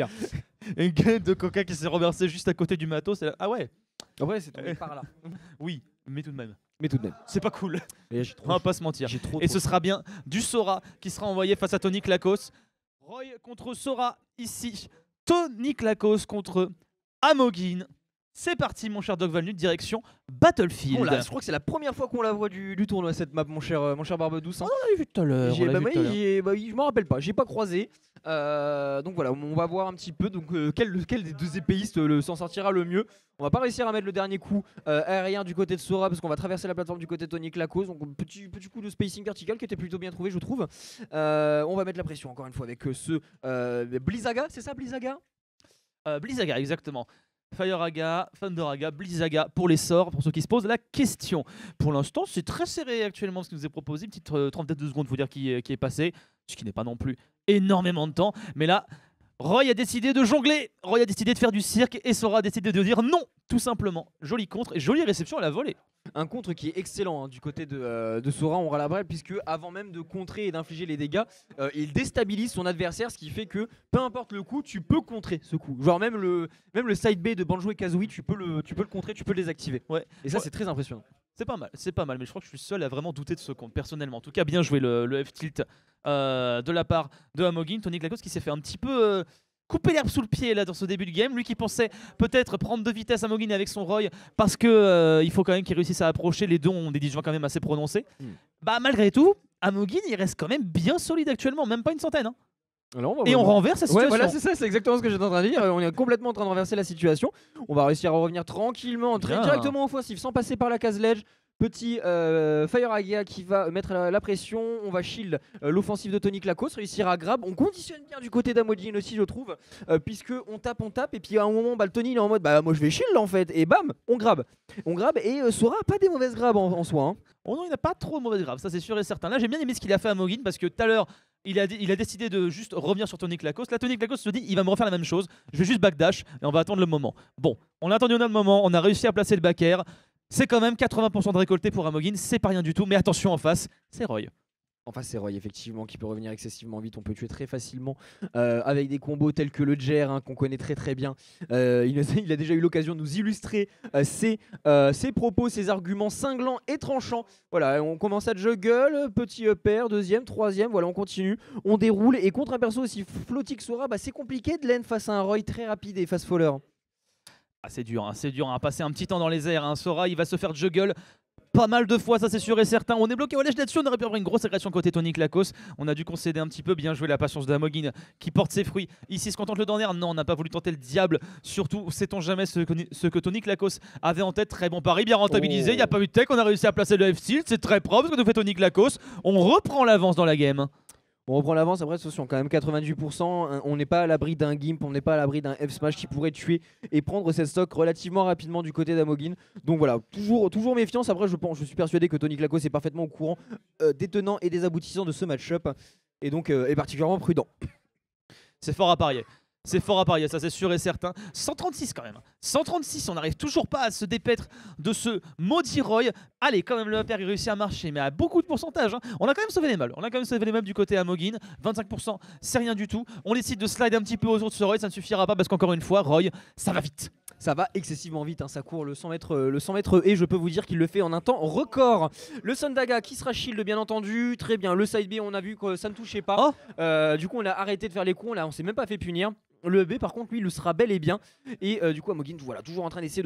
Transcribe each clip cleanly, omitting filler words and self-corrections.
Et une canette de coca qui s'est renversée juste à côté du matos. Ah ouais. Après, c'est tombé par là. Oui, mais tout de même. Mais tout de même. C'est pas cool. Et j'ai trop On va pas se mentir. J'ai trop, Et trop ce sera bien du Sora qui sera envoyé face à Tony Klakos. Roy contre Sora ici. Tony Klakos contre Amogin. C'est parti mon cher Doc Valnut, direction Battlefield. Oh là, je crois que c'est la première fois qu'on la voit du tournoi cette map, mon cher Barbedouce. Hein. On l'a vu tout à l'heure. Je m'en rappelle pas, j'ai pas croisé. Donc voilà, on va voir un petit peu donc, quel des deux épéistes s'en sortira le mieux. On va pas réussir à mettre le dernier coup aérien du côté de Sora parce qu'on va traverser la plateforme du côté de Tony Klakos. Donc petit coup de spacing vertical qui était plutôt bien trouvé, je trouve. On va mettre la pression encore une fois avec ce Blizzaga, c'est ça Blizzaga Blizzaga, exactement. Fireaga, Thunderaga, Blizzaga pour les sorts, pour ceux qui se posent la question. Pour l'instant, c'est très serré actuellement ce qui nous est proposé. Une petite trentaine de secondes, faut dire, qui est passé, ce qui n'est pas non plus énormément de temps. Mais là, Roy a décidé de jongler, Roy a décidé de faire du cirque et Sora a décidé de dire non, tout simplement. Joli contre et jolie réception à la volée. Un contre qui est excellent hein, du côté de Sora, on râle puisque avant même de contrer et d'infliger les dégâts, il déstabilise son adversaire, ce qui fait que peu importe le coup, tu peux contrer ce coup. Genre même le side B de Banjo et Kazooie, tu peux le contrer, tu peux le désactiver. Ouais. Et ça c'est très impressionnant. C'est pas mal, mais je crois que je suis seul à vraiment douter de ce compte, personnellement. En tout cas, bien joué le F-tilt de la part de Amogin. Tony Klakos qui s'est fait un petit peu couper l'herbe sous le pied là dans ce début de game. Lui qui pensait peut-être prendre de vitesse Amogin avec son Roy parce que il faut quand même qu'il réussisse à approcher. Les deux ont des disjoints quand même assez prononcés. Bah malgré tout, Amogin il reste quand même bien solide actuellement, même pas une centaine. Hein. Alors, et on renverse la situation. Ouais, voilà, c'est ça, c'est exactement ce que j'étais en train de dire. On est complètement en train de renverser la situation. On va réussir à revenir tranquillement, directement offensif, sans passer par la case ledge. Petit Fireaga qui va mettre la pression. On va shield l'offensive de Tony Klakos, réussir à grab. On conditionne bien du côté d'Amogin aussi, je trouve, puisque on tape. Et puis à un moment, le Tony il est en mode bah moi je vais shield en fait. Et bam, on grab. Et Sora a pas des mauvaises grabs en soi. Hein. Oh non, il n'a pas trop de mauvaises grabs, ça c'est sûr et certain. Là, j'ai bien aimé ce qu'il a fait à Amogin parce que tout à l'heure, il a décidé de juste revenir sur Tony Klakos. Là, Tony Klakos se dit il va me refaire la même chose. Je vais juste backdash et on va attendre le moment. Bon, on a attendu notre moment, on a réussi à placer le back air. C'est quand même 80% de récolté pour Amogin, c'est pas rien du tout, mais attention en face, c'est Roy. En face c'est Roy effectivement qui peut revenir excessivement vite, on peut tuer très facilement avec des combos tels que le Jer hein, qu'on connaît très bien. Il a déjà eu l'occasion de nous illustrer ses propos, ses arguments cinglants et tranchants. Voilà, on commence à juggle, petit upper, deuxième, troisième, voilà on continue, on déroule et contre un perso aussi flotti que Sora, bah, c'est compliqué de lane face à un Roy très rapide et fast faller. Ah, c'est dur à passer un petit temps dans les airs. Hein. Sora, il va se faire juggle pas mal de fois, ça c'est sûr et certain. On est bloqué au ledge là-dessus, on aurait pu avoir une grosse agression côté Tony Klakos. On a dû concéder un petit peu, bien joué la patience de Amogin qui porte ses fruits. Ici, se contente le dernier. Non, on n'a pas voulu tenter le diable. Surtout, sait-on jamais ce que Tony Klakos avait en tête. Très bon pari, bien rentabilisé. Il n'y a pas eu de tech, on a réussi à placer le F-Tilt. C'est très propre ce que nous fait Tony Klakos. On reprend l'avance dans la game. On reprend l'avance, après attention quand même 98%, on n'est pas à l'abri d'un Gimp, on n'est pas à l'abri d'un F-Smash qui pourrait tuer et prendre cette stock relativement rapidement du côté d'Amogin. Donc voilà, toujours méfiance, après je suis persuadé que Tony Klakos est parfaitement au courant des tenants et des aboutissants de ce match-up et donc est particulièrement prudent. C'est fort à parier. C'est fort à parier, ça c'est sûr et certain. 136 quand même. 136, on n'arrive toujours pas à se dépaître de ce maudit Roy. Allez, quand même le upper il réussit à marcher, mais à beaucoup de pourcentage. Hein. On a quand même sauvé les meubles. Du côté Amogin. 25%, c'est rien du tout. On décide de slide un petit peu autour de ce Roy, ça ne suffira pas parce qu'encore une fois, Roy, ça va vite. Ça va excessivement vite, hein. Ça court le 100 mètres et je peux vous dire qu'il le fait en un temps record. Le Thundaga qui sera shield bien entendu, très bien. Le side B, on a vu que ça ne touchait pas. Du coup on a arrêté de faire les cons, là on s'est même pas fait punir. Le B par contre lui il le sera bel et bien. Et du coup Amogin voilà, toujours en train d'essayer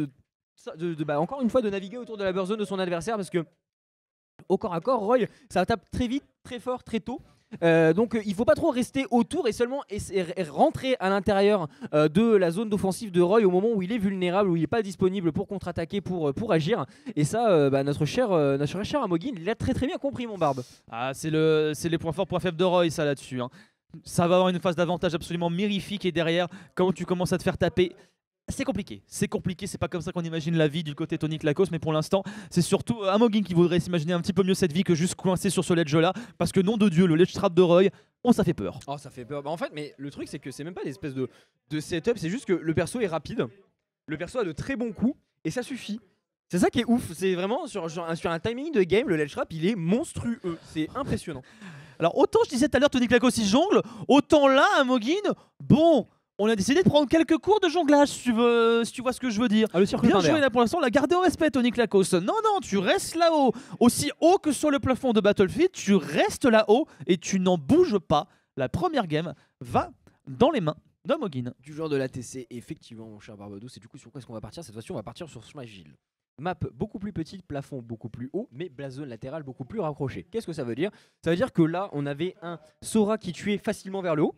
encore une fois de naviguer autour de la burst zone de son adversaire parce que au corps à corps, Roy ça tape très vite, très fort, très tôt. Donc il faut pas trop rester autour et seulement rentrer à l'intérieur de la zone d'offensive de Roy au moment où il est vulnérable, où il n'est pas disponible pour contre-attaquer, pour agir. Et ça, notre cher Amogin, il l'a très bien compris, mon Barbe. Ah, c'est les points forts, points faibles de Roy, ça là-dessus. Hein. Ça va avoir une phase d'avantage absolument mirifique et derrière, quand tu commences à te faire taper. C'est compliqué, c'est pas comme ça qu'on imagine la vie du côté Tony Klakos, mais pour l'instant, c'est surtout Amogin qui voudrait s'imaginer un petit peu mieux cette vie que juste coincé sur ce ledge là, parce que nom de Dieu, le ledge trap de Roy, ça fait peur. Oh, ça fait peur. Bah, en fait, mais le truc, c'est que c'est même pas des espèces de setup, c'est juste que le perso est rapide, le perso a de très bons coups, et ça suffit. C'est ça qui est ouf, c'est vraiment sur un timing de game, le ledge trap, il est monstrueux, c'est impressionnant. Alors, autant je disais tout à l'heure, Tony Klakos il jongle, autant là, Amogin, bon. On a décidé de prendre quelques cours de jonglage, si tu vois ce que je veux dire. Ah, le circuit Bien joué là pour l'instant, on l'a gardé au respect, Tony Klakos. Non, non, tu restes là-haut. Aussi haut que sur le plafond de Battlefield, tu restes là-haut et tu n'en bouges pas. La première game va dans les mains d'Amogin. Du joueur de l'ATC, effectivement, mon cher Barbados. Et du coup, sur quoi est-ce qu'on va partir cette fois-ci? On va partir sur Smashville. Map beaucoup plus petite, plafond beaucoup plus haut, mais blason latéral beaucoup plus rapproché. Qu'est-ce que ça veut dire? Ça veut dire que là, on avait un Sora qui tuait facilement vers le haut.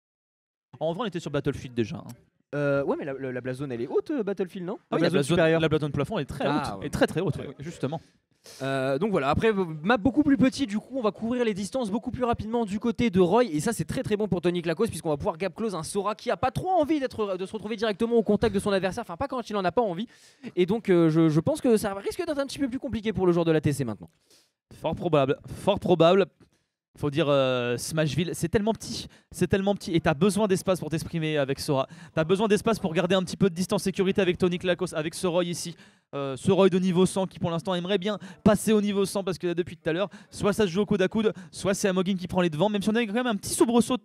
En vrai, on était sur Battlefield déjà. Ouais, mais la blason elle est haute, Battlefield, non? Ah oui, la blason de plafond est très haute. Ouais. Et très très haute, ouais, justement. Donc voilà, après map beaucoup plus petit, du coup on va couvrir les distances beaucoup plus rapidement du côté de Roy, et ça c'est très très bon pour Tony Klakos puisqu'on va pouvoir gap close un Sora qui a pas trop envie de se retrouver directement au contact de son adversaire, enfin pas quand il en a pas envie, et donc je pense que ça risque d'être un petit peu plus compliqué pour le joueur de l'ATC maintenant. Fort probable, fort probable. Faut dire Smashville, c'est tellement petit, et t'as besoin d'espace pour t'exprimer avec Sora. T'as besoin d'espace pour garder un petit peu de distance sécurité avec Tony Klakos, avec ce Roy ici. Ce Roy de niveau 100 qui pour l'instant aimerait bien passer au niveau 100 parce que depuis tout à l'heure, soit ça se joue au coude à coude, soit c'est Amogin qui prend les devants, même si on a quand même un petit soubresaut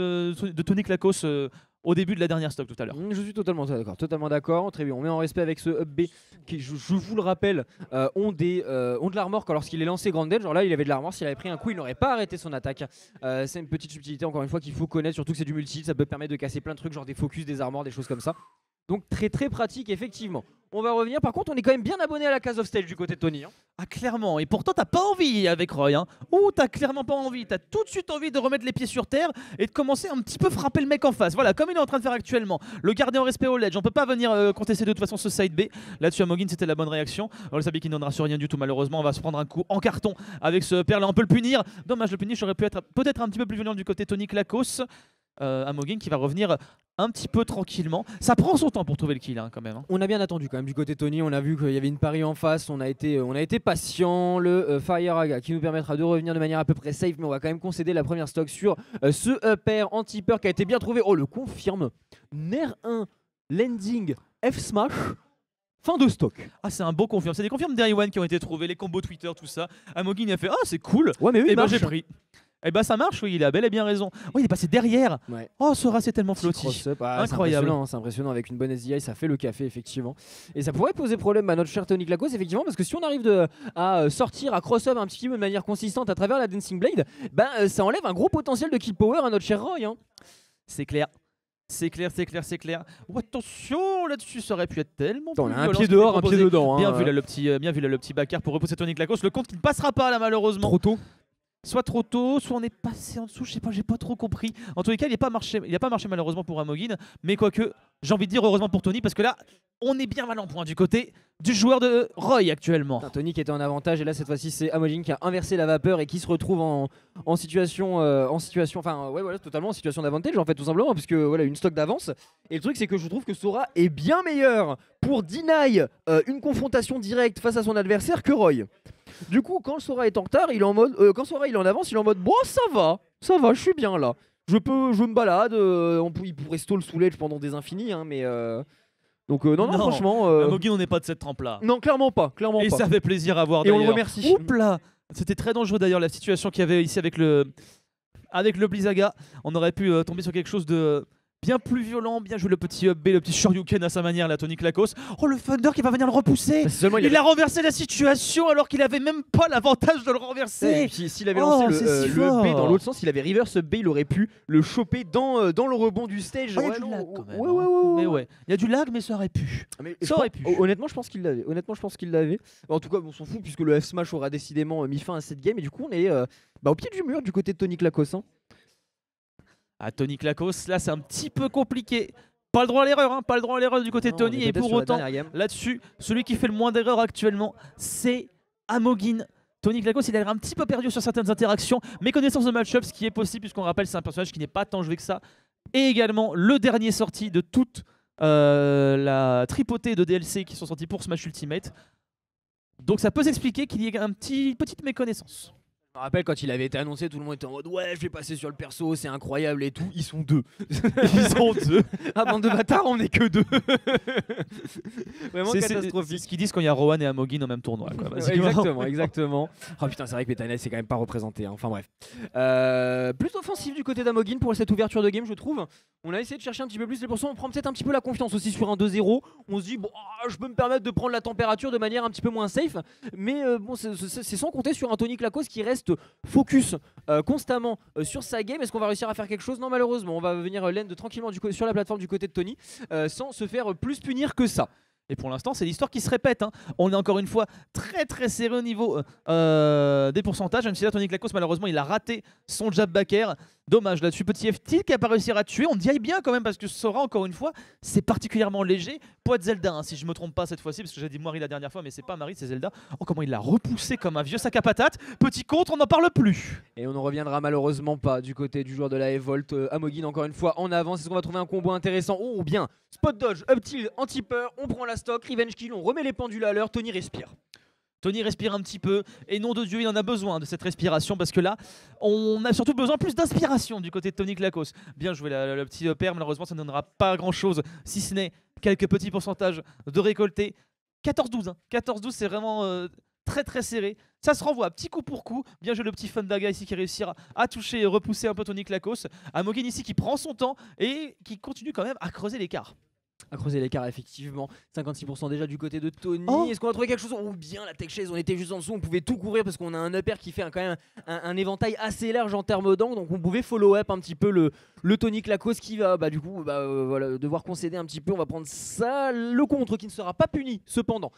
de Tony Klakos au début de la dernière stock tout à l'heure. Je suis totalement d'accord. Très bien, on met en respect avec ce Up B qui, je vous le rappelle, ont de l'armor lorsqu'il est lancé Grand Dead. Genre là, il avait de l'armor, s'il avait pris un coup, il n'aurait pas arrêté son attaque. C'est une petite subtilité, encore une fois, qu'il faut connaître, surtout que c'est du multi, ça peut permettre de casser plein de trucs, genre des focus, des armors, des choses comme ça. Donc très très pratique, effectivement. On va revenir, par contre on est quand même bien abonné à la case of stage du côté de Tony. Ah clairement, et pourtant t'as pas envie avec Roy, hein. Ou t'as clairement pas envie, t'as tout de suite envie de remettre les pieds sur terre et de commencer un petit peu frapper le mec en face. Voilà, comme il est en train de faire actuellement. Le garder en respect au ledge, on peut pas venir contester de toute façon ce side B. Là-dessus Amogin c'était la bonne réaction. Alors le Sabi qui ne donnera sur rien du tout malheureusement, on va se prendre un coup en carton avec ce père là, on peut le punir. Dommage, le punir aurait pu être peut-être un petit peu plus violent du côté Tony Klakos. Amogin qui va revenir un petit peu tranquillement. Ça prend son temps pour trouver le kill quand même. On a bien attendu quand même du côté de Tony, on a vu qu'il y avait une pari en face, on a été patient. Le Fire Aga qui nous permettra de revenir de manière à peu près safe, mais on va quand même concéder la première stock sur ce pair anti-peur qui a été bien trouvé. Oh, le confirme. Ner 1, landing, F-smash. Fin de stock. Ah, c'est un beau confirme. C'est des confirmes Day One qui ont été trouvés, les combos Twitter, tout ça. Amogin a fait ah, c'est cool. Ouais, mais oui, et ben j'ai pris. Et bah ça marche, oui, il a bel et bien raison. Oh, il est passé derrière. Ouais. Oh, Sora, c'est tellement flotti. Incroyable. C'est impressionnant avec une bonne SDI, ça fait le café effectivement. Et ça pourrait poser problème à notre cher Tony Klakos effectivement, parce que si on arrive à sortir, à cross-up un petit peu de manière consistante à travers la Dancing Blade, ça enlève un gros potentiel de kill power à notre cher Roy. C'est clair. C'est clair. Oh, attention, là-dessus, ça aurait pu être tellement plus violent. Un pied dehors, un pied dedans. Bien vu là le petit backer pour repousser Tony Klakos. Le compte qui ne passera pas là malheureusement. Trop tôt. Soit trop tôt, soit on est passé en dessous, je sais pas, j'ai pas trop compris. En tous les cas, il a pas marché malheureusement pour Amogin, mais quoique, j'ai envie de dire heureusement pour Tony, parce que là, on est bien mal en point du côté du joueur de Roy actuellement. Tony qui était en avantage, et là cette fois-ci c'est Amogin qui a inversé la vapeur et qui se retrouve en situation, totalement en situation d'avantage en fait, tout simplement, parce que voilà, une stock d'avance. Et le truc c'est que je trouve que Sora est bien meilleur pour deny une confrontation directe face à son adversaire que Roy. Du coup, quand Sora est en retard, il est en mode, quand Sora il est en avance, il est en mode, bon, ça va, je suis bien là. Je me balade. Il pourrait stall sous l'edge pendant des infinis, mais donc non, franchement. Amogin, on n'est pas de cette trempe là. Non, clairement pas, Et ça fait plaisir à voir. Et on le remercie. Oups là, c'était très dangereux d'ailleurs la situation qu'il y avait ici avec le Blizzaga. On aurait pu tomber sur quelque chose de bien plus violent, bien joué le petit B, le petit Shoryuken à sa manière, la Tony Klakos. Oh, le Thunder qui va venir le repousser. Il a renversé la situation alors qu'il avait même pas l'avantage de le renverser. S'il avait lancé le B dans l'autre sens, s'il avait reverse B, il aurait pu le choper dans le rebond du stage. Il y a du lag quand même. Mais ouais, il y a du lag, mais ça aurait pu. Honnêtement, je pense qu'il l'avait. En tout cas, on s'en fout puisque le F-Smash aura décidément mis fin à cette game. Et du coup, on est au pied du mur du côté de Tony Klakos. À Tony Klakos, là c'est un petit peu compliqué. Pas le droit à l'erreur, du côté de Tony. Et pour autant, là-dessus, celui qui fait le moins d'erreurs actuellement, c'est Amogin. Tony Klakos, il a l'air un petit peu perdu sur certaines interactions, mais connaissance de match-up, ce qui est possible, puisqu'on rappelle, c'est un personnage qui n'est pas tant joué que ça. Et également, le dernier sorti de toute la tripotée de DLC qui sont sortis pour Smash Ultimate. Donc ça peut s'expliquer qu'il y ait une petite méconnaissance. Je me rappelle quand il avait été annoncé, tout le monde était en mode ouais, je vais passer sur le perso, c'est incroyable et tout. Ils sont 2. Ils sont 2. Ah, bande de bâtards, on est que 2. Vraiment catastrophique. C'est ce qu'ils disent quand il y a Rohan et Amogin au même tournoi. Quoi, Exactement. Oh putain, c'est vrai que Meta c'est quand même pas représenté. Hein. Enfin bref. Plus offensif du côté d'Amogin pour cette ouverture de game, je trouve. On a essayé de chercher un petit peu plus les pourcents. On prend peut-être un petit peu la confiance aussi sur un 2-0. On se dit, bon, je peux me permettre de prendre la température de manière un petit peu moins safe. Mais bon, c'est sans compter sur un Tony Klakos qui reste focus constamment sur sa game. Est-ce qu'on va réussir à faire quelque chose? Non, malheureusement. On va venir land tranquillement sur la plateforme du côté de Tony sans se faire plus punir que ça. Et pour l'instant, c'est l'histoire qui se répète. Hein. On est encore une fois très serré au niveau des pourcentages. Même si là, Tony Klakos, malheureusement, il a raté son jab back air. Dommage là-dessus. Petit FT qui n'a pas réussi à tuer. On dit bien quand même parce que Sora, encore une fois, c'est particulièrement léger. Poids de Zelda, hein, si je me trompe pas cette fois-ci, parce que j'ai dit Marie la dernière fois, mais c'est pas Marie, c'est Zelda. Oh, comment il l'a repoussé comme un vieux sac à patates. Petit contre, on n'en parle plus. Et on ne reviendra malheureusement pas du côté du joueur de la Evolt. Amogin, encore une fois, en avance. Est-ce qu'on va trouver un combo intéressant? Oh, ou bien spot dodge, up tilt, anti-peur. On prend la stock, revenge kill, on remet les pendules à l'heure. Tony respire. Tony respire un petit peu, et nom de Dieu, il en a besoin de cette respiration, parce que là, on a surtout besoin plus d'inspiration du côté de Tony Klakos. Bien joué le petit père, malheureusement ça ne donnera pas grand chose, si ce n'est quelques petits pourcentages de récoltés. 14-12, hein. 14-12 c'est vraiment très serré. Ça se renvoie petit coup pour coup. Bien joué le petit Fundaga ici qui réussit à toucher et repousser un peu Tony Klakos. Amogin ici qui prend son temps et qui continue quand même à creuser l'écart. À creuser l'écart effectivement, 56% déjà du côté de Tony. Est-ce qu'on va trouver quelque chose? Ou bien la tech chase, on était juste en dessous, on pouvait tout couvrir parce qu'on a un upper qui fait quand même un éventail assez large en termes d'angle, donc on pouvait follow up un petit peu le Tony Klakos qui va du coup voilà, devoir concéder un petit peu. On va prendre ça, le contre qui ne sera pas puni cependant.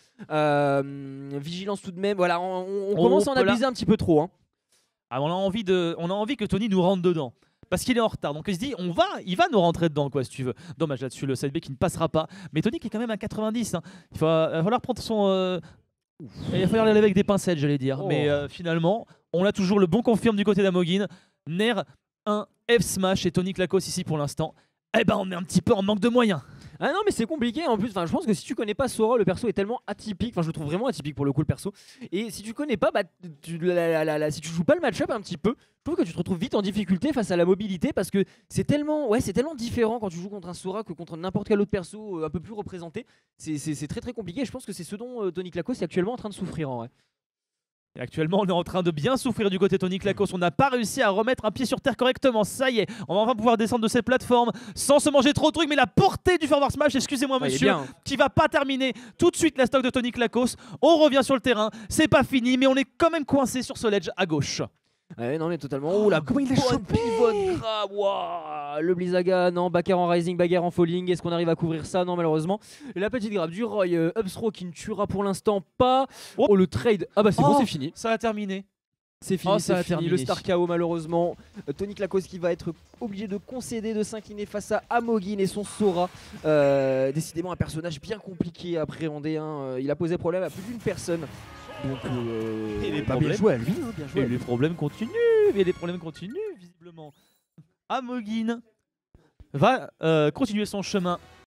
Vigilance tout de même, voilà, on commence à en abuser un petit peu trop. Hein. Ah, on a envie que Tony nous rentre dedans. Parce qu'il est en retard, donc il se dit il va nous rentrer dedans quoi si tu veux. Dommage là-dessus le side B qui ne passera pas. Mais Tony qui est quand même à 90. Hein. Il va falloir prendre son. Il va falloir l'élever avec des pincettes j'allais dire. Mais finalement, on a toujours le bon confirme du côté d'Amogin. Nair 1 F smash et Tony Klakos ici pour l'instant. Eh ben on est un petit peu en manque de moyens. Ah non mais c'est compliqué en plus, je pense que si tu connais pas Sora, le perso est tellement atypique, je le trouve vraiment atypique pour le coup le perso. Et si tu connais pas, si tu joues pas le match-up un petit peu, je trouve que tu te retrouves vite en difficulté face à la mobilité parce que c'est tellement différent quand tu joues contre un Sora que contre n'importe quel autre perso un peu plus représenté. C'est très compliqué et je pense que c'est ce dont Tony Klakos est actuellement en train de souffrir en vrai. Et actuellement, on est en train de bien souffrir du côté Tony Klakos. On n'a pas réussi à remettre un pied sur terre correctement. Ça y est, on va enfin pouvoir descendre de cette plateforme sans se manger trop de trucs. Mais la portée du forward smash, excusez-moi monsieur, qui va pas terminer tout de suite la stock de Tony Klakos. On revient sur le terrain, c'est pas fini, mais on est quand même coincé sur ce ledge à gauche. Ouais, non mais totalement. Oh la comment il a chopé wow, le Blizzaga, non, backer en rising, bagarre en falling. Est-ce qu'on arrive à couvrir ça? Non malheureusement. La petite grab du Roy upthrow qui ne tuera pour l'instant pas. Oh le trade. Ah bah c'est bon, c'est fini. Ça a terminé. C'est fini, ça a terminé. Le star KO malheureusement. Tony Klakos qui va être obligé de concéder, de s'incliner face à Amogin et son Sora. Décidément un personnage bien compliqué à appréhender. Hein. Il a posé problème à plus d'une personne. Donc bien joué à lui, hein, bien joué. Et les problèmes continuent, visiblement. Amogin va continuer son chemin